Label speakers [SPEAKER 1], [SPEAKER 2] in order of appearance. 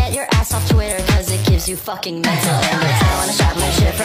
[SPEAKER 1] Get your ass off Twitter cause it gives you fucking mental illness. I wanna shop my shit